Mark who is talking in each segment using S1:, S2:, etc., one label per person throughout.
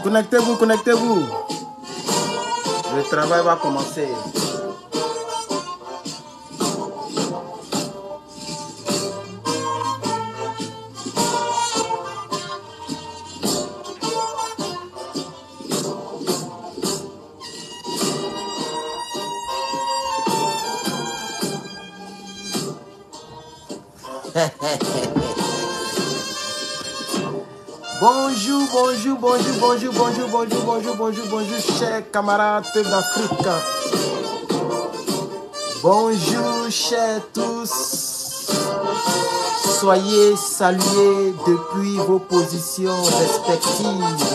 S1: Connectez-vous, connectez-vous. Le travail va commencer. Bonjour, bonjour, bonjour, bonjour, bonjour, bonjour, bonjour, bonjour, bonjour, chers camarades d'Afrique. Bonjour, chers tous. Soyez salués depuis vos positions respectives.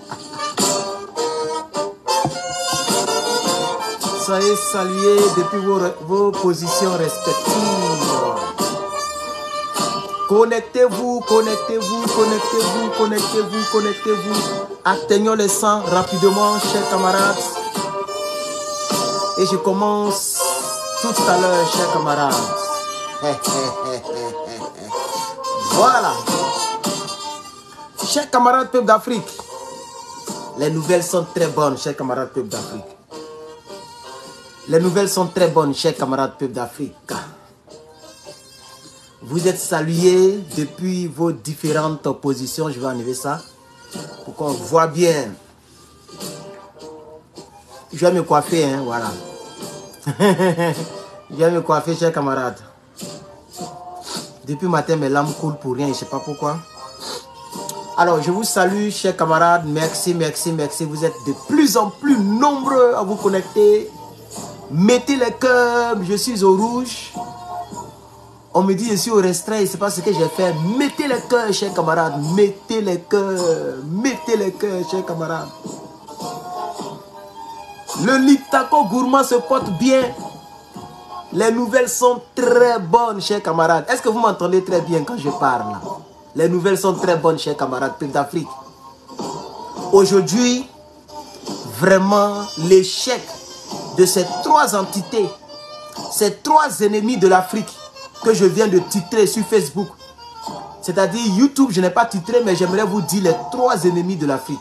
S1: Soyez salués depuis vos positions respectives. Connectez-vous, connectez-vous, connectez-vous, connectez-vous, connectez-vous. Atteignons les 100 rapidement, chers camarades. Et je commence tout à l'heure, chers camarades. Voilà. Chers camarades peuple d'Afrique, les nouvelles sont très bonnes, chers camarades peuple d'Afrique. Les nouvelles sont très bonnes, chers camarades peuple d'Afrique. Vous êtes salués depuis vos différentes positions. Je vais enlever ça pour qu'on voit bien. Je vais me coiffer, hein, voilà. Je vais me coiffer, chers camarades. Depuis matin, mes lames coulent pour rien, je ne sais pas pourquoi. Alors, je vous salue, chers camarades. Merci, merci, merci. Vous êtes de plus en plus nombreux à vous connecter. Mettez les cœurs, je suis au rouge. On me dit je suis au restreint, c'est pas ce que j'ai fait. Mettez les cœurs, chers camarades. Mettez les cœurs. Mettez les cœurs, chers camarades. Le Liptako gourmand se porte bien. Les nouvelles sont très bonnes, chers camarades. Est-ce que vous m'entendez très bien quand je parle? Les nouvelles sont très bonnes, chers camarades, peuple d'Afrique. Aujourd'hui, vraiment, l'échec de ces trois entités, ces trois ennemis de l'Afrique, que je viens de titrer sur Facebook. C'est-à-dire YouTube, je n'ai pas titré, mais j'aimerais vous dire les trois ennemis de l'Afrique.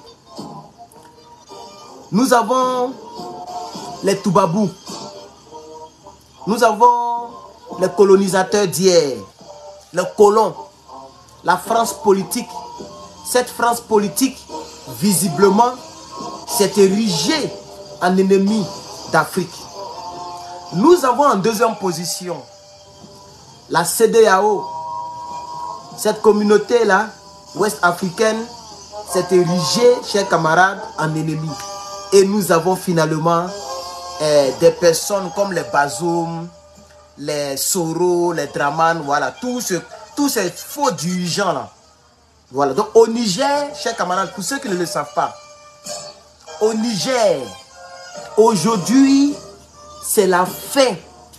S1: Nous avons les Toubabous. Nous avons les colonisateurs d'hier. Les colons. La France politique. Cette France politique, visiblement, s'est érigée en ennemi d'Afrique. Nous avons en deuxième position la CEDEAO, cette communauté-là, ouest-africaine, s'est érigée, chers camarades, en ennemi. Et nous avons finalement des personnes comme les Bazoum, les Soro, les Draman, voilà, tous ces faux dirigeants-là. Voilà, donc au Niger, chers camarades, pour ceux qui ne le savent pas, au Niger, aujourd'hui, c'est la fin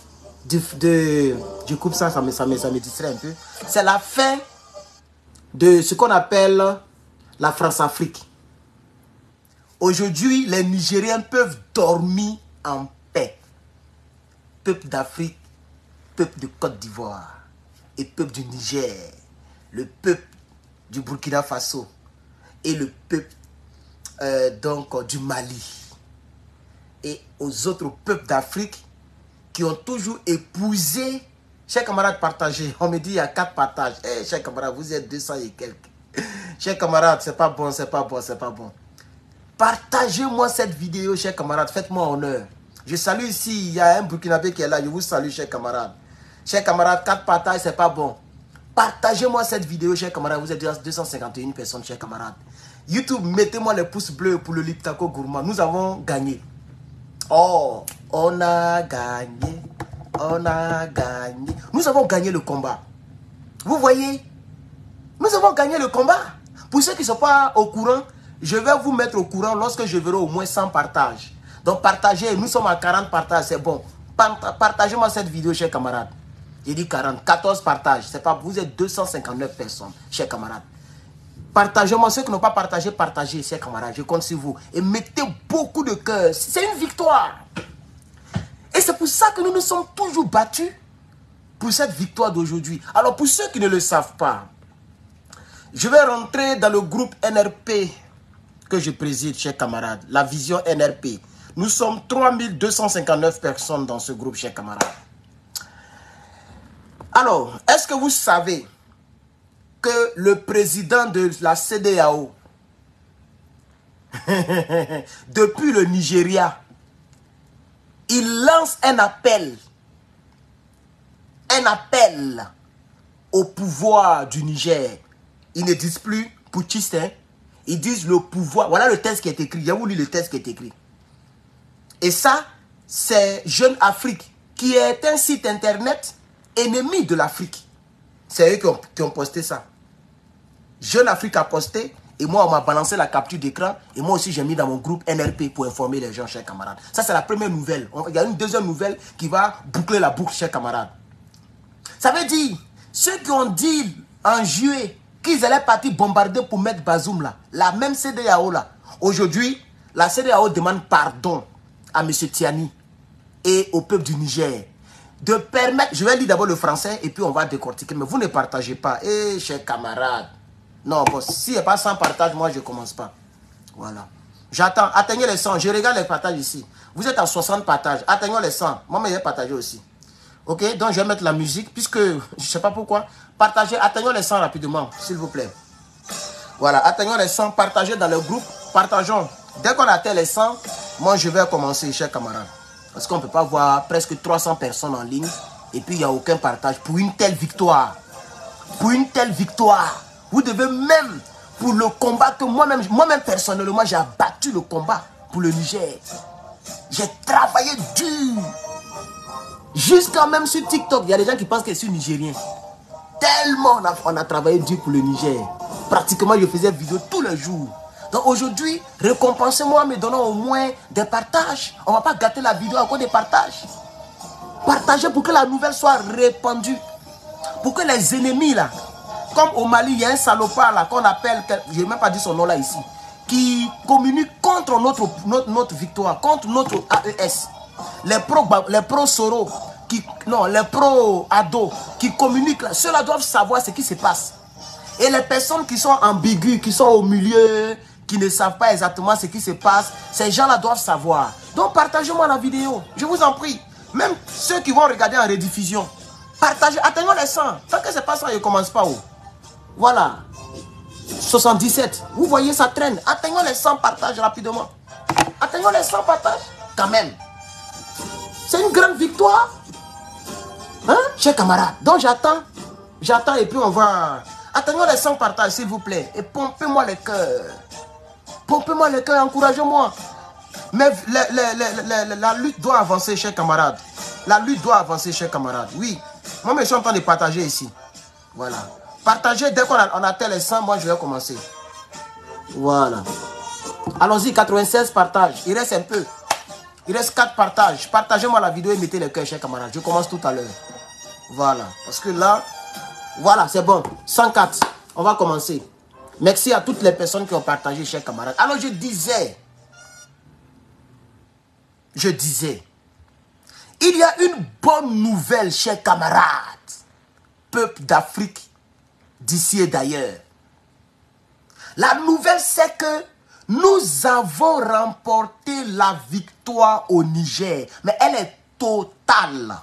S1: je coupe ça, ça me distrait un peu. C'est la fin de ce qu'on appelle la France-Afrique. Aujourd'hui, les Nigériens peuvent dormir en paix. Peuple d'Afrique, peuple de Côte d'Ivoire et peuple du Niger, le peuple du Burkina Faso et le peuple donc du Mali et aux autres peuples d'Afrique qui ont toujours épousé. Chers camarades, partagez. On me dit il y a 4 partages. Eh, chers camarades, vous êtes 200 et quelques. Chers camarades, c'est pas bon, c'est pas bon, c'est pas bon. Partagez-moi cette vidéo, chers camarades. Faites-moi honneur. Je salue ici, il y a un Burkinabé qui est là. Je vous salue, chers camarades. Chers camarades, 4 partages, c'est pas bon. Partagez-moi cette vidéo, chers camarades. Vous êtes 251 personnes, chers camarades. YouTube, mettez-moi les pouces bleus pour le Liptako gourmand. Nous avons gagné. Oh, on a gagné. On a gagné. Nous avons gagné le combat. Vous voyez? Nous avons gagné le combat. Pour ceux qui ne sont pas au courant, je vais vous mettre au courant lorsque je verrai au moins 100 partages. Donc partagez, nous sommes à 40 partages, c'est bon. Partagez-moi cette vidéo, chers camarades. J'ai dit 40, 14 partages. C'est pas, vous êtes 259 personnes, chers camarades. Partagez-moi, ceux qui n'ont pas partagé, partagez, chers camarades. Je compte sur vous. Et mettez beaucoup de cœur. C'est une victoire. Et c'est pour ça que nous nous sommes toujours battus pour cette victoire d'aujourd'hui. Alors pour ceux qui ne le savent pas, je vais rentrer dans le groupe NRP que je préside, chers camarades. La vision NRP. Nous sommes 3259 personnes dans ce groupe, chers camarades. Alors, est-ce que vous savez que le président de la CEDEAO, depuis le Nigeria, il lance un appel au pouvoir du Niger. Ils ne disent plus putschiste, hein? Ils disent le pouvoir. Voilà le texte qui est écrit. J'ai voulu le texte qui est écrit. Et ça, c'est Jeune Afrique, qui est un site internet ennemi de l'Afrique. C'est eux qui ont posté ça. Jeune Afrique a posté, et moi, on m'a balancé la capture d'écran, et moi aussi, j'ai mis dans mon groupe NRP pour informer les gens, chers camarades. Ça, c'est la première nouvelle. Il y a une deuxième nouvelle qui va boucler la boucle, chers camarades. Ça veut dire, ceux qui ont dit en juillet qu'ils allaient partir bombarder pour mettre Bazoum là, la même CEDEAO là, aujourd'hui, la CEDEAO demande pardon à M. Tiani et au peuple du Niger de permettre, je vais lire d'abord le français et puis on va décortiquer, mais vous ne partagez pas, chers camarades. Non, bon, si il n'y a pas 100 partages, moi je ne commence pas. Voilà. J'attends, atteignez les 100, je regarde les partages ici. Vous êtes à 60 partages, atteignons les 100. Moi, je vais partager aussi. Ok, donc je vais mettre la musique, puisque, je ne sais pas pourquoi, partagez, atteignons les 100 rapidement, s'il vous plaît. Voilà, atteignons les 100, partagez dans le groupe, partageons. Dès qu'on atteint les 100, moi je vais commencer, chers camarades. Parce qu'on ne peut pas voir presque 300 personnes en ligne, et puis il n'y a aucun partage pour une telle victoire. Pour une telle victoire. Vous devez même, pour le combat que moi-même personnellement, j'ai abattu le combat pour le Niger. J'ai travaillé dur. Jusqu'à même sur TikTok, il y a des gens qui pensent que je suis nigérien. Tellement on a travaillé dur pour le Niger. Pratiquement, je faisais vidéo tous les jours. Donc aujourd'hui, récompensez-moi, me donnant au moins des partages. On ne va pas gâter la vidéo à cause des partages. Partagez pour que la nouvelle soit répandue. Pour que les ennemis là, comme au Mali, il y a un salopard là qu'on appelle, je n'ai même pas dit son nom là ici, qui communique contre notre victoire, contre notre AES. Les pro-Soro, les pro-Ado qui communiquent là, ceux-là doivent savoir ce qui se passe. Et les personnes qui sont ambiguës, qui sont au milieu, qui ne savent pas exactement ce qui se passe, ces gens-là doivent savoir. Donc partagez-moi la vidéo, je vous en prie. Même ceux qui vont regarder en rediffusion, partagez, atteignons les 100. Tant que ce n'est pas ça, je ne commence pas où. Voilà. 77. Vous voyez, ça traîne. Atteignons les 100 partages rapidement. Atteignons les 100 partages. Quand même. C'est une grande victoire. Hein, chers camarades. Donc j'attends. J'attends et puis on va... Atteignons les 100 partages, s'il vous plaît. Et pompez-moi les cœurs. Pompez-moi les cœurs, encouragez-moi. Mais la lutte doit avancer, chers camarades. La lutte doit avancer, chers camarades. Oui. Moi, je suis en train de partager ici. Voilà. Partagez, dès qu'on atteint les 100, moi, je vais commencer. Voilà. Allons-y, 96 partages. Il reste un peu. Il reste 4 partages. Partagez-moi la vidéo et mettez le cœur, chers camarades. Je commence tout à l'heure. Voilà. Parce que là, voilà, c'est bon. 104. On va commencer. Merci à toutes les personnes qui ont partagé, chers camarades. Alors, je disais, il y a une bonne nouvelle, chers camarades, peuple d'Afrique, d'ici et d'ailleurs. La nouvelle, c'est que nous avons remporté la victoire au Niger. Mais elle est totale.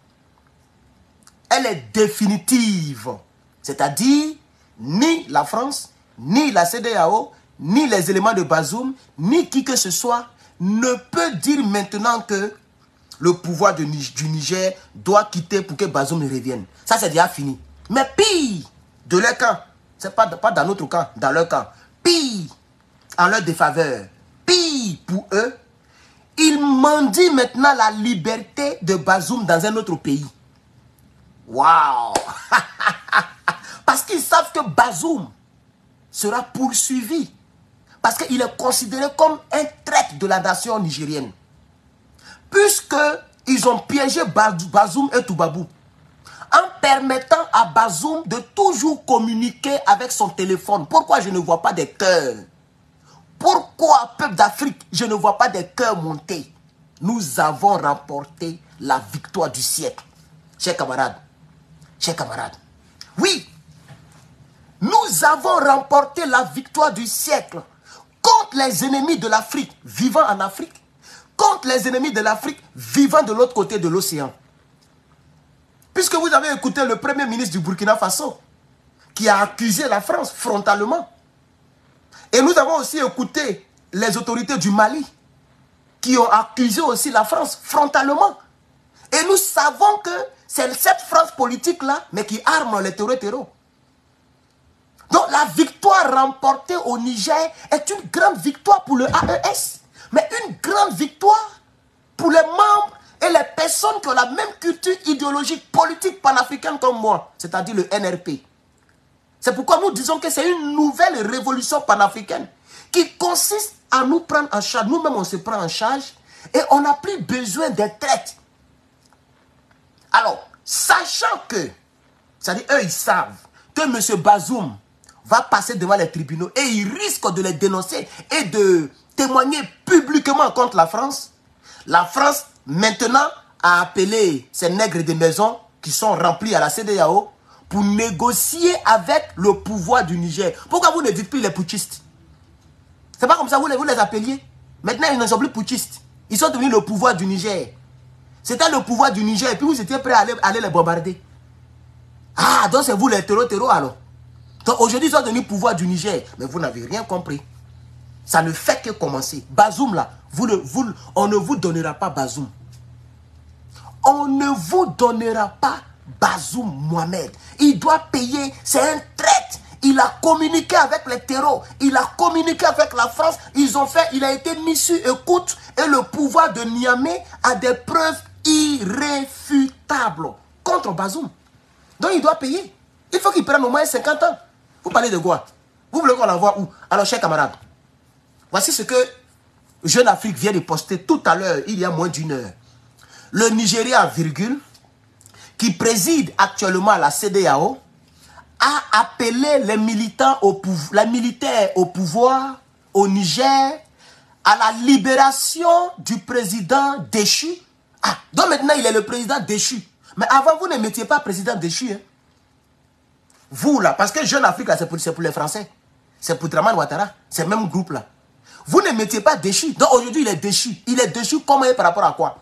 S1: Elle est définitive. C'est-à-dire, ni la France, ni la CEDEAO, ni les éléments de Bazoum, ni qui que ce soit, ne peut dire maintenant que le pouvoir du Niger doit quitter pour que Bazoum revienne. Ça, c'est déjà fini. Mais pire, de leur camp, c'est pas dans notre camp, dans leur camp, pire, en leur défaveur, pire pour eux, ils mendient maintenant la liberté de Bazoum dans un autre pays. Waouh. Parce qu'ils savent que Bazoum sera poursuivi. Parce qu'il est considéré comme un traître de la nation nigérienne. Puisqu'ils ont piégé Bazoum et Toubabou. En permettant à Bazoum de toujours communiquer avec son téléphone. Pourquoi je ne vois pas des cœurs? Pourquoi, peuple d'Afrique, je ne vois pas des cœurs monter? Nous avons remporté la victoire du siècle. Chers camarades, oui, nous avons remporté la victoire du siècle contre contre les ennemis de l'Afrique vivant en Afrique, contre les ennemis de l'Afrique vivant de l'autre côté de l'océan. Puisque vous avez écouté le premier ministre du Burkina Faso, qui a accusé la France frontalement. Et nous avons aussi écouté les autorités du Mali, qui ont accusé aussi la France frontalement. Et nous savons que c'est cette France politique-là, mais qui arme les terreaux. Donc la victoire remportée au Niger est une grande victoire pour le AES, mais une grande victoire pour les membres et les personnes qui ont la même culture idéologique, politique panafricaine comme moi, c'est-à-dire le NRP. C'est pourquoi nous disons que c'est une nouvelle révolution panafricaine qui consiste à nous prendre en charge. Nous-mêmes, on se prend en charge et on n'a plus besoin des traites. Alors, sachant que, c'est-à-dire eux, ils savent que M. Bazoum va passer devant les tribunaux et il risque de les dénoncer et de témoigner publiquement contre la France maintenant a appelé ces nègres de maison qui sont remplis à la CEDEAO pour négocier avec le pouvoir du Niger. Pourquoi vous ne dites plus les putschistes? C'est pas comme ça, vous les appeliez. Maintenant, ils ne sont plus putschistes. Ils sont devenus le pouvoir du Niger. C'était le pouvoir du Niger et puis vous étiez prêts à aller les bombarder. Ah, donc c'est vous les terreaux alors. Donc aujourd'hui, ils sont devenus pouvoir du Niger. Mais vous n'avez rien compris. Ça ne fait que commencer. Bazoum là, on ne vous donnera pas Bazoum. On ne vous donnera pas Bazoum Mohamed. Il doit payer, c'est un traître. Il a communiqué avec les terreaux. Il a communiqué avec la France. Il a été mis sur écoute. Et le pouvoir de Niamey a des preuves irréfutables contre Bazoum. Donc il doit payer. Il faut qu'il prenne au moins 50 ans. Vous parlez de quoi? Vous voulez qu'on l'envoie où? Alors, chers camarades, voici ce que Jeune Afrique vient de poster tout à l'heure, il y a moins d'une heure. Le Nigeria, virgule, qui préside actuellement à la CEDEAO, a appelé les militaires au pouvoir au Niger à la libération du président déchu. Ah, donc maintenant il est le président déchu. Mais avant, vous ne mettiez pas président déchu. Hein. Vous là, parce que Jeune Afrique, c'est pour les Français. C'est pour Dramane Ouattara. C'est le même groupe là. Vous ne mettiez pas déchu. Donc aujourd'hui, il est déchu. Il est déchu comment par rapport à quoi?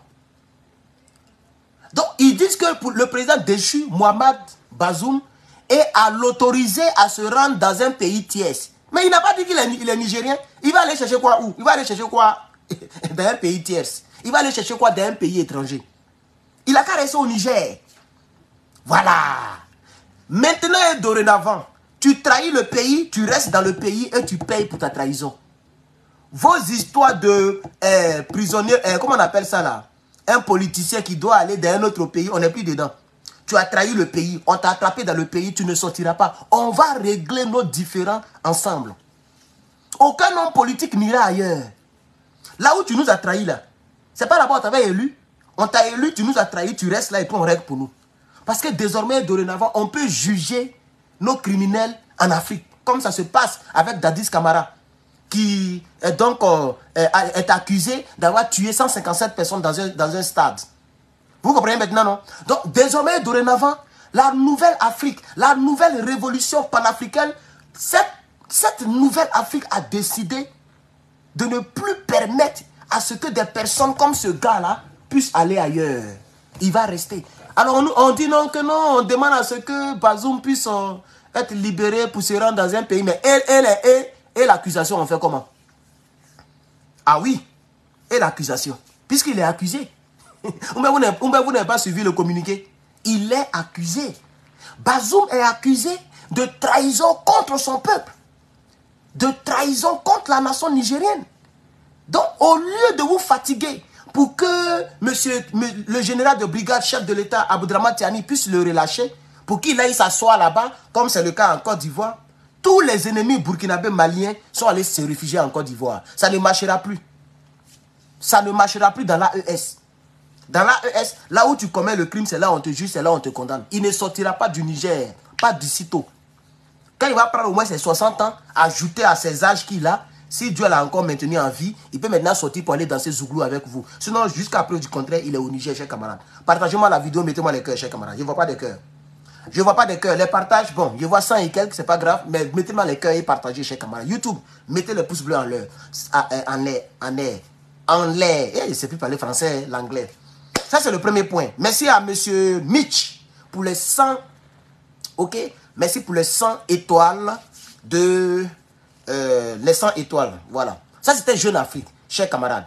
S1: Donc ils disent que pour le président déchu, Mohamed Bazoum, est à l'autoriser à se rendre dans un pays tiers. Mais il n'a pas dit qu'il est nigérien. Il va aller chercher quoi où? Il va aller chercher quoi dans un pays tiers? Il va aller chercher quoi dans un pays étranger? Il a qu'à rester au Niger. Voilà. Maintenant et dorénavant, tu trahis le pays, tu restes dans le pays et tu payes pour ta trahison. Vos histoires de prisonniers, comment on appelle ça là? Un politicien qui doit aller dans un autre pays, on n'est plus dedans. Tu as trahi le pays, on t'a attrapé dans le pays, tu ne sortiras pas. On va régler nos différends ensemble. Aucun homme politique n'ira ailleurs. Là où tu nous as trahis là, c'est pas là-bas on t'avait élu. On t'a élu, tu nous as trahis, tu restes là et puis on règle pour nous. Parce que désormais, dorénavant, on peut juger nos criminels en Afrique. Comme ça se passe avec Dadis Camara, qui est donc est accusé d'avoir tué 157 personnes dans un stade. Vous comprenez maintenant, non? Donc, désormais, dorénavant, la nouvelle Afrique, la nouvelle révolution panafricaine, cette nouvelle Afrique a décidé de ne plus permettre à ce que des personnes comme ce gars-là puissent aller ailleurs. Il va rester. Alors, on dit non, que non, on demande à ce que Bazoum puisse être libéré pour se rendre dans un pays. Mais et l'accusation, on fait comment? Ah oui, et l'accusation, puisqu'il est accusé. Vous n'avez pas suivi le communiqué. Il est accusé. Bazoum est accusé de trahison contre son peuple. De trahison contre la nation nigérienne. Donc, au lieu de vous fatiguer pour que le général de brigade, chef de l'État, Aboudraman Tiani, puisse le relâcher, pour qu'il aille s'asseoir là-bas, comme c'est le cas en Côte d'Ivoire, tous les ennemis burkinabés maliens sont allés se réfugier en Côte d'Ivoire. Ça ne marchera plus. Ça ne marchera plus dans l'AES. Dans l'AES, là où tu commets le crime, c'est là où on te juge, c'est là où on te condamne. Il ne sortira pas du Niger, pas d'ici tôt. Quand il va prendre au moins ses 60 ans, ajouter à ses âges qu'il a, si Dieu l'a encore maintenu en vie, il peut maintenant sortir pour aller danser Zouglou avec vous. Sinon, jusqu'à preuve du contraire, il est au Niger, chers camarades. Partagez-moi la vidéo, mettez-moi les cœurs, chers camarades. Je ne vois pas de cœurs. Je ne vois pas des cœurs. Les partages, bon, je vois 100 et quelques, c'est pas grave. Mais mettez-moi les cœurs et partagez, chers camarades. YouTube, mettez le pouce bleu en l'air. En l'air. En l'air. Je ne sais plus parler français, l'anglais. Ça, c'est le premier point. Merci à monsieur Mitch pour les 100. Ok? Merci pour les 100 étoiles de... les 100 étoiles. Voilà. Ça, c'était Jeune Afrique, chers camarades.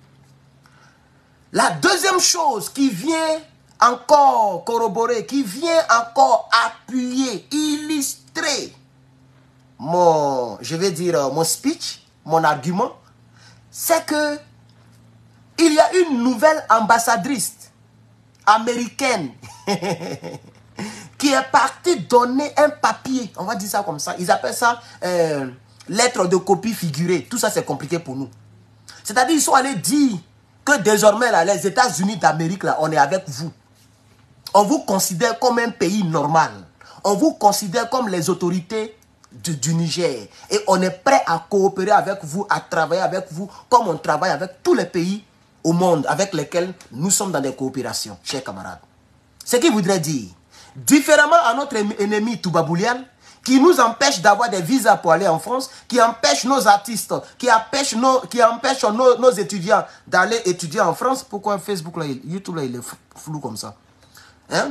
S1: La deuxième chose qui vient encore corroborer, qui vient encore appuyer, illustrer mon, je vais dire, mon speech, mon argument, c'est que il y a une nouvelle ambassadrice américaine qui est partie donner un papier, on va dire ça comme ça, ils appellent ça lettre de copie figurée. Tout ça, c'est compliqué pour nous. C'est-à-dire, ils sont allés dire que désormais, là, les États-Unis d'Amérique, là, on est avec vous. On vous considère comme un pays normal. On vous considère comme les autorités du Niger. Et on est prêt à coopérer avec vous, à travailler avec vous, comme on travaille avec tous les pays au monde avec lesquels nous sommes dans des coopérations, chers camarades. Ce qui voudrait dire, différemment à notre ennemi Toubaboulian, qui nous empêche d'avoir des visas pour aller en France, qui empêche nos artistes, qui empêche nos étudiants d'aller étudier en France. Pourquoi Facebook, là, YouTube, là, il est flou comme ça? Hein?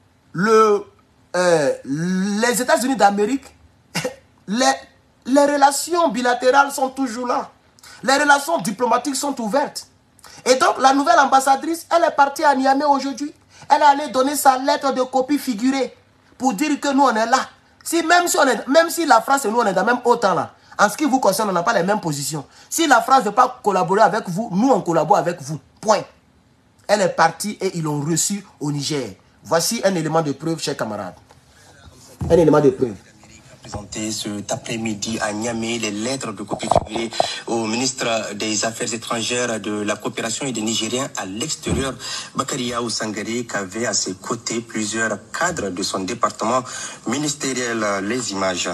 S1: Les États-Unis d'Amérique, les relations bilatérales sont toujours là. Les relations diplomatiques sont ouvertes. Et donc, la nouvelle ambassadrice, elle est partie à Niamey aujourd'hui. Elle est allée donner sa lettre de copie figurée pour dire que nous, on est là. Même si la France et nous, on est dans le même autant là. En ce qui vous concerne, on n'a pas les mêmes positions. Si la France ne veut pas collaborer avec vous, nous, on collabore avec vous. Point. Elle est partie et ils l'ont reçue au Niger. Voici un élément de preuve, chers camarades. Un élément de preuve.
S2: Présenté cet après-midi à Niamey les lettres de copie figurées au ministre des Affaires étrangères, de la coopération et des Nigériens à l'extérieur, Bakaria Oussangari, qui avait à ses côtés plusieurs cadres de son département ministériel. Les images.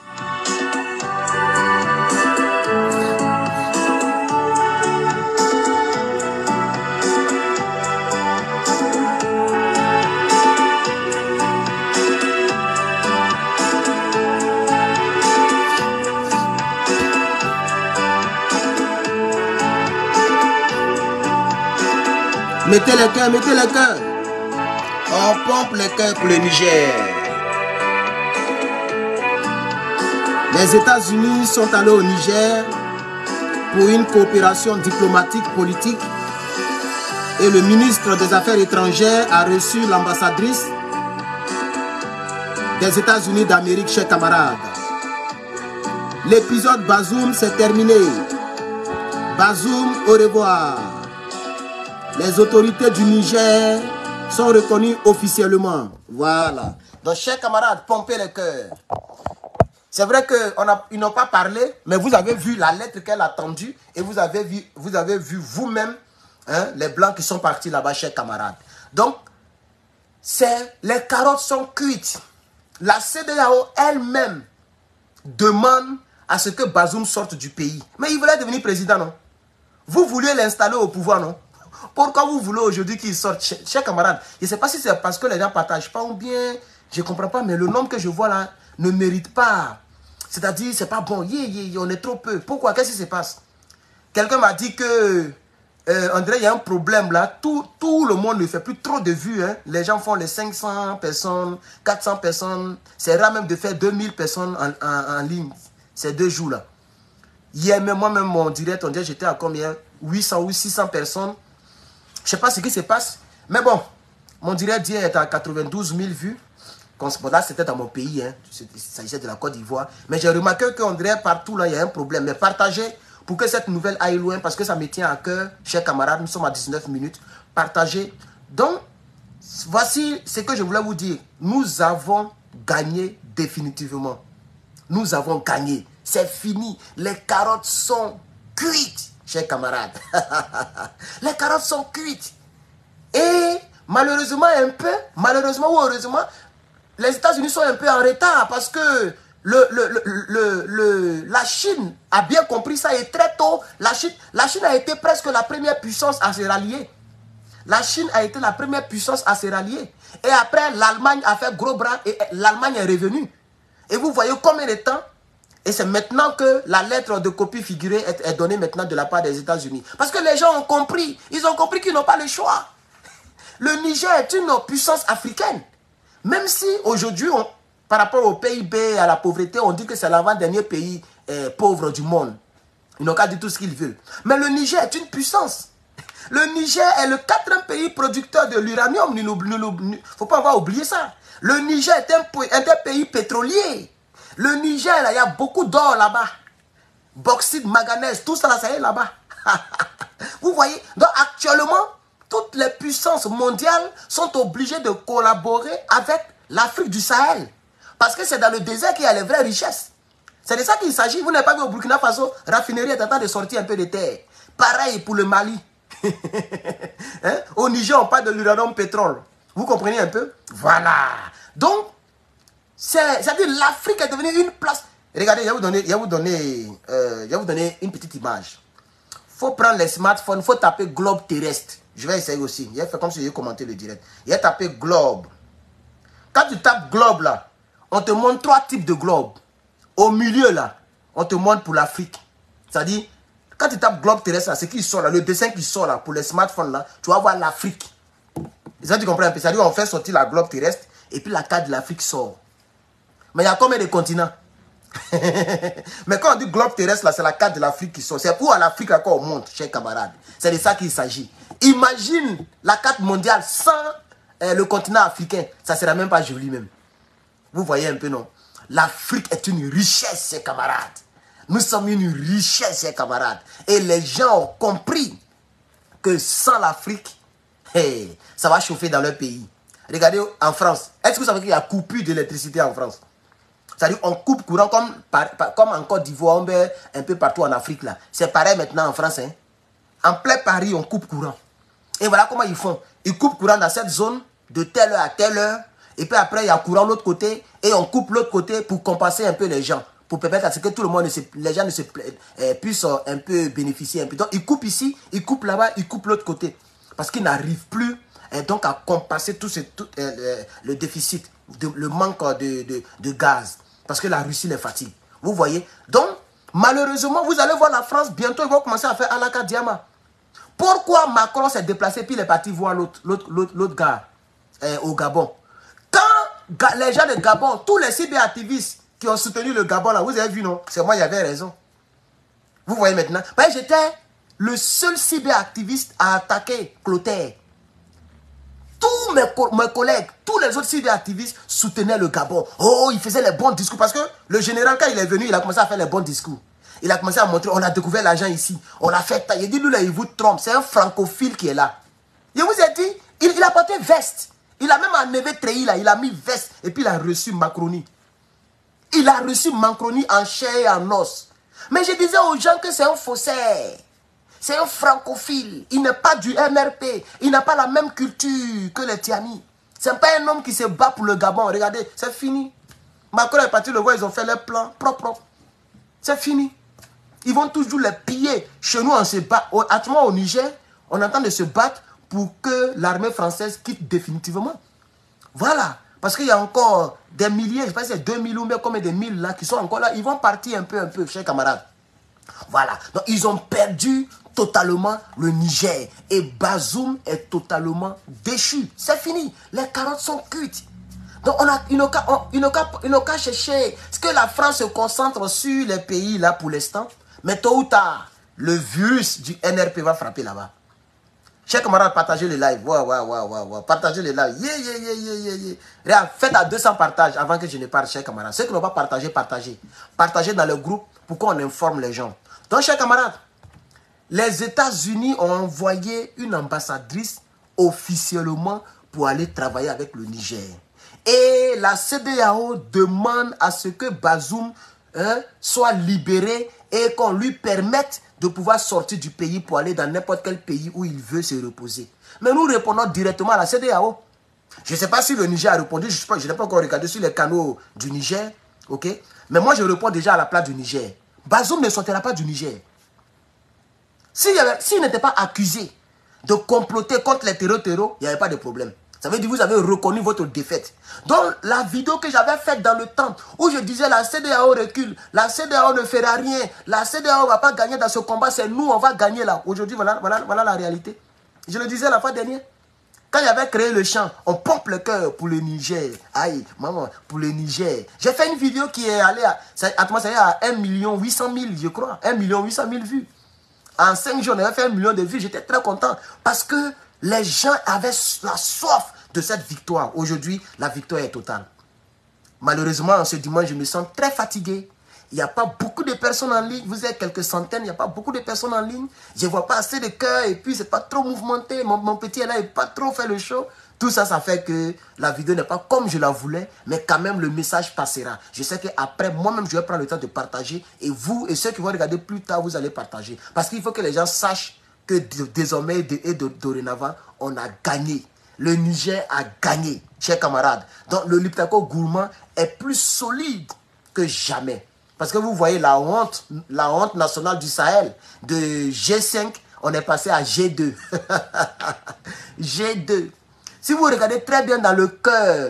S1: Mettez les cœurs, mettez les cœurs. On pompe les cœurs pour le Niger. Les États-Unis sont allés au Niger pour une coopération diplomatique, politique. Et le ministre des Affaires étrangères a reçu l'ambassadrice des États-Unis d'Amérique, chers camarades. L'épisode Bazoum, c'est terminé. Bazoum, au revoir. Les autorités du Niger sont reconnues officiellement. Voilà. Donc, chers camarades, pompez le cœur. C'est vrai qu'ils n'ont pas parlé, mais vous avez vu la lettre qu'elle a tendue et vous avez vu vous-même les blancs qui sont partis là-bas, chers camarades. Donc, les carottes sont cuites. La CEDEAO elle-même demande à ce que Bazoum sorte du pays. Mais il voulait devenir président, non? Vous vouliez l'installer au pouvoir, non? Pourquoi vous voulez aujourd'hui qu'il sorte, chers camarades? Je ne sais pas si c'est parce que les gens ne partagent pas ou bien, je ne comprends pas, mais le nombre que je vois là ne mérite pas. C'est-à-dire, c'est pas bon, on est trop peu. Pourquoi? Qu'est-ce qui se passe? Quelqu'un m'a dit que, André, il y a un problème là, tout le monde ne fait plus trop de vues. Hein. Les gens font les 500 personnes, 400 personnes, c'est rare même de faire 2000 personnes en ligne ces 2 jours là. Hier, moi-même, mon direct, on dirait j'étais à combien? 800 ou 600 personnes. Je ne sais pas ce qui se passe. Mais bon, mon direct d'hier est à 92 000 vues. Là, c'était dans mon pays. Hein. Il s'agissait de la Côte d'Ivoire. Mais j'ai remarqué qu'on dirait partout, là, il y a un problème. Mais partagez pour que cette nouvelle aille loin, parce que ça me tient à cœur, chers camarades. Nous sommes à 19 minutes. Partagez. Donc, voici ce que je voulais vous dire. Nous avons gagné définitivement. Nous avons gagné. C'est fini. Les carottes sont cuites. Chers camarades, les carottes sont cuites. Et malheureusement malheureusement ou heureusement, les États-Unis sont un peu en retard parce que la Chine a bien compris ça et très tôt, la Chine a été presque la première puissance à se rallier. la Chine a été la première puissance à se rallier. Et après, l'Allemagne a fait gros bras et l'Allemagne est revenue. Et vous voyez combien de temps. Et c'est maintenant que la lettre de copie figurée est donnée maintenant de la part des États-Unis. Parce que les gens ont compris. Ils ont compris qu'ils n'ont pas le choix. Le Niger est une puissance africaine. Même si aujourd'hui, par rapport au PIB, à la pauvreté, on dit que c'est l'avant-dernier pays pauvre du monde. Ils n'ont qu'à dire tout ce qu'ils veulent. Mais le Niger est une puissance. Le Niger est le 4e pays producteur de l'uranium. Il ne faut pas avoir oublié ça. Le Niger est un pays pétrolier. Le Niger, là, il y a beaucoup d'or là-bas. Bauxite, manganèse, tout ça, ça est là-bas. Vous voyez? Donc actuellement, toutes les puissances mondiales sont obligées de collaborer avec l'Afrique du Sahel. Parce que c'est dans le désert qu'il y a les vraies richesses. C'est de ça qu'il s'agit. Vous n'avez pas vu au Burkina Faso, raffinerie est en train de sortir un peu de terre. Pareil pour le Mali. Hein? Au Niger, on parle de l'uranium pétrole. Vous comprenez un peu? Voilà. Donc, c'est-à-dire l'Afrique est devenue une place. Regardez, je vais vous donner une petite image. Il faut prendre les smartphones, il faut taper globe terrestre. Je vais essayer aussi. Il a fait comme si j'ai commenté le direct. Il a tapé globe. Quand tu tapes globe là, on te montre 3 types de globes. Au milieu là, on te montre pour l'Afrique. C'est-à-dire, quand tu tapes globe terrestre là, ce qui sort là, le dessin qui sort là, pour les smartphones là, tu vas voir l'Afrique. Ça, tu comprends un peu? C'est-à-dire, on fait sortir la globe terrestre et puis la carte de l'Afrique sort. Mais il y a combien de continents? Mais quand on dit globe terrestre, là, c'est la carte de l'Afrique qui sort. C'est où à l'Afrique là qu'on monte, chers camarades. C'est de ça qu'il s'agit. Imagine la carte mondiale sans le continent africain. Ça ne sera même pas joli même. Vous voyez un peu, non? L'Afrique est une richesse, chers camarades. Nous sommes une richesse, chers camarades. Et les gens ont compris que sans l'Afrique, hey, ça va chauffer dans leur pays. Regardez en France. Est-ce que vous savez qu'il y a coupure d'électricité en France? C'est-à-dire on coupe courant comme en Côte d'Ivoire, un peu partout en Afrique. Là. C'est pareil maintenant en France. Hein. En plein Paris, on coupe courant. Et voilà comment ils font. Ils coupent courant dans cette zone de telle heure à telle heure. Et puis après, il y a courant de l'autre côté. Et on coupe l'autre côté pour compenser un peu les gens. Pour permettre à ce que tout le monde, les gens puissent un peu bénéficier un peu. Donc ils coupent ici, ils coupent là-bas, ils coupent l'autre côté. Parce qu'ils n'arrivent plus donc à compenser tout le déficit, le manque de gaz. Parce que la Russie les fatigue. Vous voyez? Donc, malheureusement, vous allez voir la France, bientôt, ils vont commencer à faire Alaka Diama. Pourquoi Macron s'est déplacé puis il est parti voir l'autre gars au Gabon? Quand les gens de Gabon, tous les cyberactivistes qui ont soutenu le Gabon, là, vous avez vu, non? C'est moi, j'avais raison. Vous voyez maintenant? J'étais le seul cyberactiviste à attaquer Clotaire. Tous mes collègues, tous les autres cyberactivistes soutenaient le Gabon. Oh, il faisait les bons discours. Parce que le général, quand il est venu, il a commencé à faire les bons discours. Il a commencé à montrer, on a découvert l'argent ici. On a fait... Il dit, lui, là, il vous trompe. C'est un francophile qui est là. Je vous ai dit, il a porté veste. Il a même enlevé treillis, là. Il a mis veste. Et puis, il a reçu Macronie. Il a reçu Macronie en chair et en os. Mais je disais aux gens que c'est un faussaire. C'est un francophile. Il n'est pas du MRP. Il n'a pas la même culture que les Tiani. Ce n'est pas un homme qui se bat pour le Gabon. Regardez, c'est fini. Macron est parti le voir, ils ont fait leur plan propre. C'est fini. Ils vont toujours les piller. Chez nous, on se bat. Actuellement, au Niger, on est en train de se battre pour que l'armée française quitte définitivement. Voilà. Parce qu'il y a encore des milliers, je ne sais pas si c'est 2000 ou bien combien de mille là qui sont encore là. Ils vont partir un peu, chers camarades. Voilà. Donc, ils ont perdu totalement le Niger. Et Bazoum est totalement déchu. C'est fini. Les carottes sont cuites. Donc, il n'a qu'à chercher. Est-ce que la France se concentre sur les pays là pour l'instant? Mais tôt ou tard, le virus du NRP va frapper là-bas. Chers camarades, partagez les lives. Partagez les lives. Regarde, faites à 200 partages avant que je ne parte, chers camarades. Ceux qui n'ont pas partagé, partagez. Partagez dans le groupe pour qu'on informe les gens. Donc, chers camarades, les États-Unis ont envoyé une ambassadrice officiellement pour aller travailler avec le Niger. Et la CEDEAO demande à ce que Bazoum soit libéré et qu'on lui permette de pouvoir sortir du pays pour aller dans n'importe quel pays où il veut se reposer. Mais nous répondons directement à la CEDEAO. Je ne sais pas si le Niger a répondu, je n'ai pas encore regardé sur les canaux du Niger, ok? Mais moi je réponds déjà à la place du Niger. Bazoum ne sortira pas du Niger. S'il n'était pas accusé de comploter contre les terreaux, il n'y avait pas de problème. Ça veut dire que vous avez reconnu votre défaite. Donc, la vidéo que j'avais faite dans le temps, où je disais la CEDEAO recule, la CEDEAO ne fera rien, la CEDEAO ne va pas gagner dans ce combat, c'est nous, on va gagner là. Aujourd'hui, voilà la réalité. Je le disais la fois dernière. Quand j'avais créé le chant, on pompe le cœur pour le Niger. Aïe, maman, pour le Niger. J'ai fait une vidéo qui est allée à 1 800 000, je crois. 1 800 000 vues. En 5 jours, on avait fait 1 million de vues. J'étais très content parce que les gens avaient la soif de cette victoire. Aujourd'hui, la victoire est totale. Malheureusement, ce dimanche, je me sens très fatigué. Il n'y a pas beaucoup de personnes en ligne. Vous êtes quelques centaines, il n'y a pas beaucoup de personnes en ligne. Je ne vois pas assez de cœur et puis c'est pas trop mouvementé. Mon petit là, il n'a pas trop fait le show. Tout ça, ça fait que la vidéo n'est pas comme je la voulais, mais quand même le message passera. Je sais qu'après, moi-même, je vais prendre le temps de partager et vous et ceux qui vont regarder plus tard, vous allez partager. Parce qu'il faut que les gens sachent que désormais et dorénavant, on a gagné. Le Niger a gagné, chers camarades. Donc le Liptako gourmand est plus solide que jamais. Parce que vous voyez la honte nationale du Sahel, de G5, on est passé à G2. G2. Si vous regardez très bien dans le cœur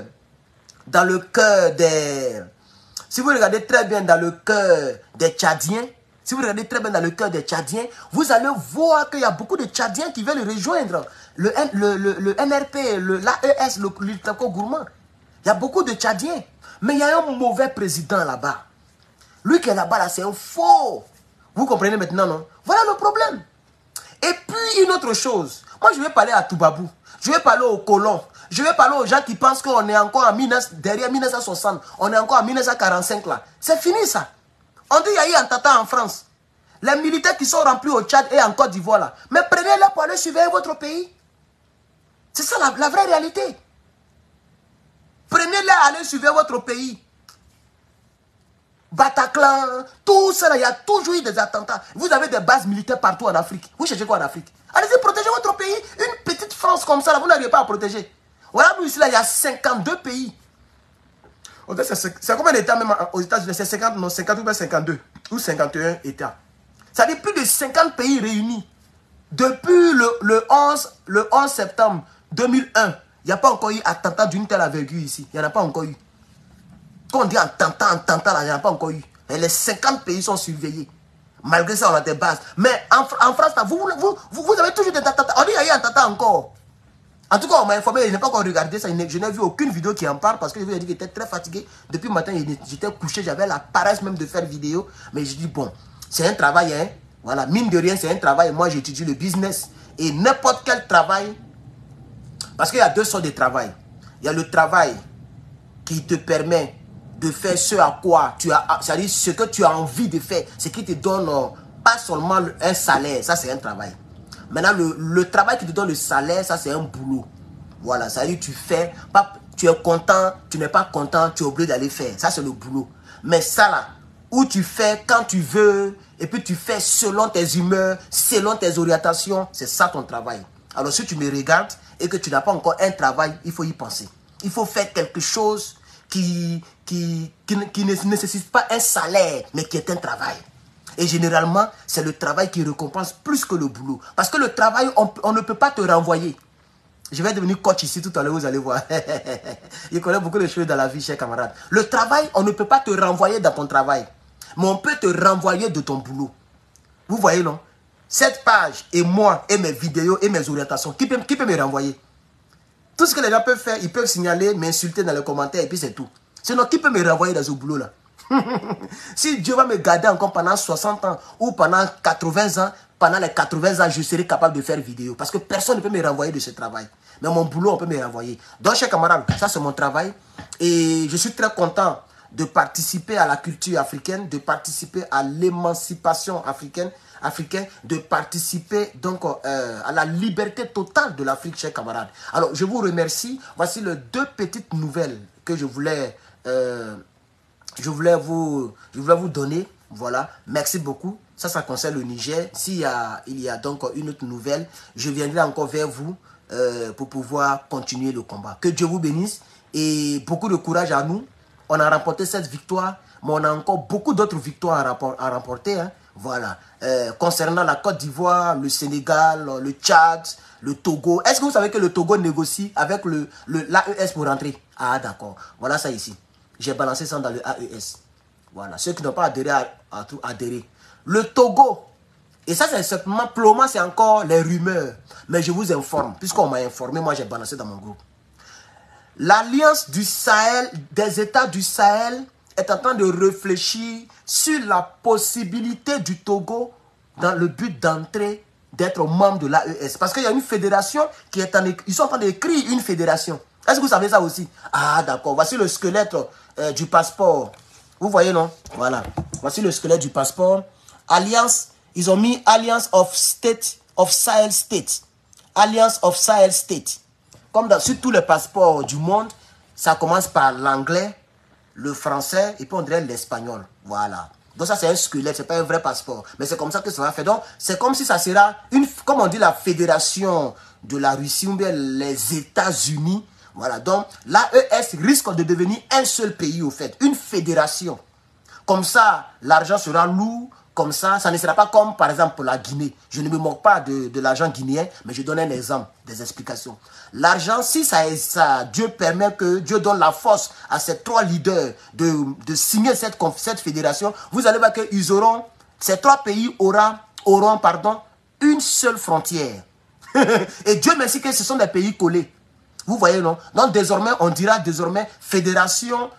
S1: des... Si vous regardez très bien dans le cœur des Tchadiens, si vous regardez très bien dans le cœur des Tchadiens, vous allez voir qu'il y a beaucoup de Tchadiens qui veulent rejoindre le NRP, l'AES, le Liptako gourmand. Il y a beaucoup de Tchadiens. Mais il y a un mauvais président là-bas. Lui qui est là-bas, là, c'est un faux. Vous comprenez maintenant, non? Voilà le problème. Et puis, une autre chose. Moi, je vais parler à Toubabou. Je vais parler aux colons. Je vais parler aux gens qui pensent qu'on est encore derrière 1960. On est encore en 1945, là. C'est fini, ça. On dit qu'il y a eu un tata en France. Les militaires qui sont remplis au Tchad et en Côte d'Ivoire, là. Mais prenez-les pour aller surveiller votre pays. C'est ça, la vraie réalité. Prenez-les à aller surveiller votre pays. Bataclan, tout ça, il y a toujours eu des attentats. Vous avez des bases militaires partout en Afrique. Vous cherchez quoi en Afrique? Allez-y, protégez votre pays. Une petite France comme ça, là, vous n'arrivez pas à protéger. Voilà, nous ici, là, il y a 52 pays. C'est combien d'États même aux États-Unis? C'est 50, non, 50 ou bien 52 ou 51 États. Ça dit plus de 50 pays réunis. Depuis le 11 septembre 2001, il n'y a pas encore eu attentat d'une telle envergure ici. Il n'y en a pas encore eu. Quand on dit attentat, là, il n'y en a pas encore eu. Et les 50 pays sont surveillés. Malgré ça, on a des bases. Mais en France, là, vous avez toujours des attentats. On dit qu'il y a eu un attentat encore. En tout cas, on m'a informé, je n'ai pas encore regardé ça. Je n'ai vu aucune vidéo qui en parle parce que je vous ai dit que j'étais très fatigué. Depuis le matin, j'étais couché, j'avais la paresse même de faire vidéo. Mais je dis, bon, c'est un travail, hein. Voilà, mine de rien, c'est un travail. Moi, j'étudie le business. Et n'importe quel travail, parce qu'il y a deux sortes de travail. Il y a le travail qui te permet de faire ce à quoi tu as, c'est-à-dire ce que tu as envie de faire, ce qui te donne pas seulement un salaire, ça c'est un travail. Maintenant, le travail qui te donne le salaire, ça c'est un boulot. Voilà, c'est-à-dire tu fais, tu es content, tu n'es pas content, tu es obligé d'aller faire. Ça c'est le boulot. Mais ça là, où tu fais quand tu veux, et puis tu fais selon tes humeurs, selon tes orientations, c'est ça ton travail. Alors si tu me regardes et que tu n'as pas encore un travail, il faut y penser. Il faut faire quelque chose qui ne nécessite pas un salaire, mais qui est un travail. Et généralement, c'est le travail qui récompense plus que le boulot. Parce que le travail, on ne peut pas te renvoyer. Je vais devenir coach ici tout à l'heure, vous allez voir. Je connais beaucoup de choses dans la vie, chers camarades. Le travail, on ne peut pas te renvoyer dans ton travail. Mais on peut te renvoyer de ton boulot. Vous voyez, non? Cette page, et moi, et mes vidéos, et mes orientations, qui peut me renvoyer? Tout ce que les gens peuvent faire, ils peuvent signaler, m'insulter dans les commentaires, et puis c'est tout. Sinon, qui peut me renvoyer dans ce boulot-là? Si Dieu va me garder encore pendant 60 ans, ou pendant 80 ans, pendant les 80 ans, je serai capable de faire vidéo. Parce que personne ne peut me renvoyer de ce travail. Mais mon boulot, on peut me renvoyer. Donc, chers camarades, ça c'est mon travail. Et je suis très content de participer à la culture africaine, de participer à l'émancipation africaine, de participer donc à la liberté totale de l'Afrique, chers camarades. Alors, je vous remercie. Voici les deux petites nouvelles que je voulais vous donner. Voilà, merci beaucoup. Ça concerne le Niger. Il y a donc une autre nouvelle, je viendrai encore vers vous pour pouvoir continuer le combat. Que Dieu vous bénisse et beaucoup de courage à nous. On a remporté cette victoire, mais on a encore beaucoup d'autres victoires à remporter. Hein. Voilà. Concernant la Côte d'Ivoire, le Sénégal, le Tchad, le Togo. Est-ce que vous savez que le Togo négocie avec l'AES pour rentrer? Ah, d'accord. Voilà ça ici. J'ai balancé ça dans le AES. Voilà. Ceux qui n'ont pas adhéré à tout adhérer. Le Togo. Et ça, c'est simplement, pour le moment, c'est encore les rumeurs. Mais je vous informe. Puisqu'on m'a informé, moi, j'ai balancé dans mon groupe. L'Alliance du Sahel, des États du Sahel, est en train de réfléchir sur la possibilité du Togo dans le but d'entrer, d'être membre de l'AES. Parce qu'il y a une fédération qui est ils sont en train d'écrire une fédération. Est-ce que vous savez ça aussi? Ah, d'accord. Voici le squelette du passeport. Vous voyez, non? Voilà. Voici le squelette du passeport. Alliance, ils ont mis Alliance of State, of Sahel State. Alliance of Sahel State. Comme sur tous les passeports du monde, ça commence par l'anglais, le français et puis on dirait l'espagnol. Voilà. Donc ça c'est un squelette, c'est pas un vrai passeport. Mais c'est comme ça que ça va faire. Donc c'est comme si ça sera comme on dit la fédération de la Russie ou bien les États-Unis. Voilà. Donc l'AES risque de devenir un seul pays au fait, une fédération. Comme ça, l'argent sera lourd. Comme ça ne sera pas comme, par exemple, pour la Guinée. Je ne me moque pas de l'argent guinéen, mais je donne un exemple, des explications. L'argent, si Dieu permet que Dieu donne la force à ces trois leaders de signer cette fédération, vous allez voir que ces trois pays auront une seule frontière. Et Dieu merci que ce sont des pays collés. Vous voyez, non? Donc, désormais, on dira fédération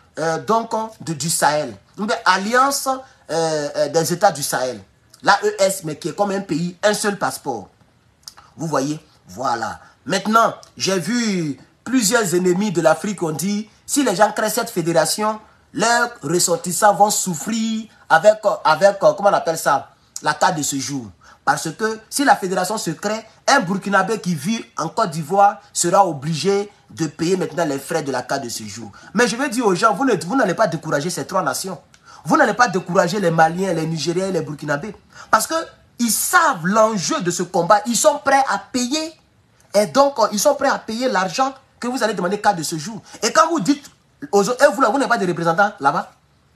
S1: du Sahel. Donc, alliance des États du Sahel. L'AES, mais qui est comme un pays, un seul passeport. Vous voyez? Voilà. Maintenant, j'ai vu plusieurs ennemis de l'Afrique ont dit, si les gens créent cette fédération, leurs ressortissants vont souffrir avec comment on appelle ça? La carte de séjour. Parce que si la fédération se crée, un Burkinabé qui vit en Côte d'Ivoire sera obligé de payer maintenant les frais de la carte de séjour. Mais je veux dire aux gens, vous n'allez pas décourager ces trois nations. Vous n'allez pas décourager les Maliens, les Nigériens et les Burkinabés. Parce qu'ils savent l'enjeu de ce combat. Ils sont prêts à payer. Et donc, ils sont prêts à payer l'argent que vous allez demander carte de séjour. Et quand vous dites aux autres, vous n'avez pas de représentants là-bas.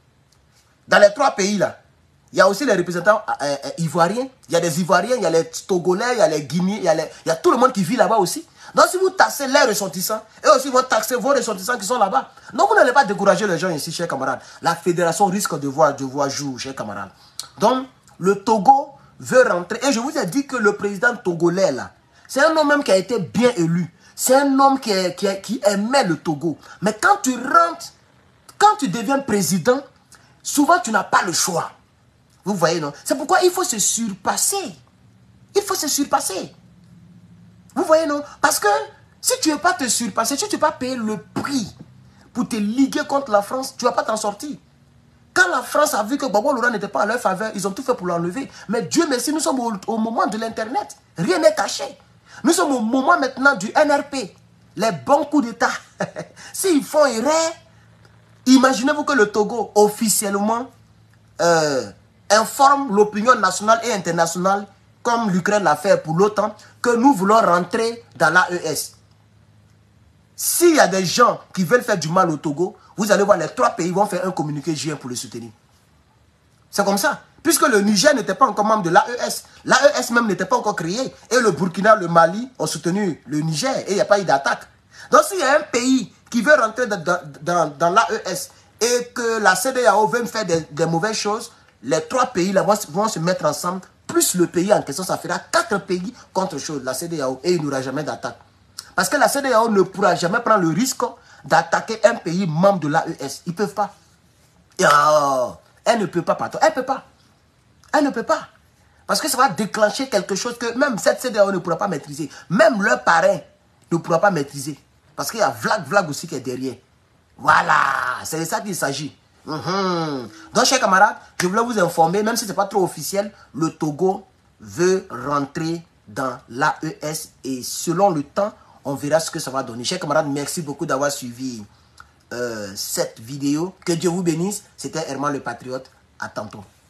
S1: Dans les trois pays là, il y a aussi les représentants ivoiriens. Il y a des Ivoiriens, il y a les Togolais, il y a les Guinéens, il y a tout le monde qui vit là-bas aussi. Donc si vous taxez les ressortissants, et aussi vous taxez vos ressortissants qui sont là-bas, donc vous n'allez pas décourager les gens ici, chers camarades. La fédération risque de voir jour, chers camarades. Donc le Togo veut rentrer. Et je vous ai dit que le président togolais là, c'est un homme même qui a été bien élu. C'est un homme qui aimait le Togo. Mais quand tu rentres, quand tu deviens président, souvent tu n'as pas le choix. Vous voyez, non? C'est pourquoi il faut se surpasser. Il faut se surpasser. Vous voyez, non? Parce que si tu ne veux pas te surpasser, si tu ne veux pas payer le prix pour te liguer contre la France, tu ne vas pas t'en sortir. Quand la France a vu que Gbagbo Laurent n'était pas à leur faveur, ils ont tout fait pour l'enlever. Mais Dieu merci, nous sommes au moment de l'Internet. Rien n'est caché. Nous sommes au moment maintenant du NRP. Les bons coups d'État. S'ils font erreur, imaginez-vous que le Togo, officiellement, informe l'opinion nationale et internationale, comme l'Ukraine l'a fait pour l'OTAN, que nous voulons rentrer dans l'AES. S'il y a des gens qui veulent faire du mal au Togo, vous allez voir, les trois pays vont faire un communiqué juin pour le soutenir. C'est comme ça. Puisque le Niger n'était pas encore membre de l'AES. L'AES même n'était pas encore créé. Et le Burkina, le Mali ont soutenu le Niger et il n'y a pas eu d'attaque. Donc s'il y a un pays qui veut rentrer dans l'AES et que la CEDEAO veut faire des mauvaises choses, les trois pays là vont se mettre ensemble, plus le pays en question, ça fera 4 pays contre chose, la CEDEAO, et il n'y aura jamais d'attaque. Parce que la CEDEAO ne pourra jamais prendre le risque d'attaquer un pays membre de l'AES. Ils ne peuvent pas. Et elle ne peut pas, pardon. Elle ne peut pas. Elle ne peut pas. Parce que ça va déclencher quelque chose que même cette CEDEAO ne pourra pas maîtriser. Même leur parrain ne pourra pas maîtriser. Parce qu'il y a Vlag aussi qui est derrière. Voilà, c'est de ça qu'il s'agit. Donc, chers camarades, je voulais vous informer, même si ce n'est pas trop officiel, le Togo veut rentrer dans l'AES et selon le temps, on verra ce que ça va donner. Chers camarades, merci beaucoup d'avoir suivi cette vidéo. Que Dieu vous bénisse. C'était Herman le Patriote. À tantôt.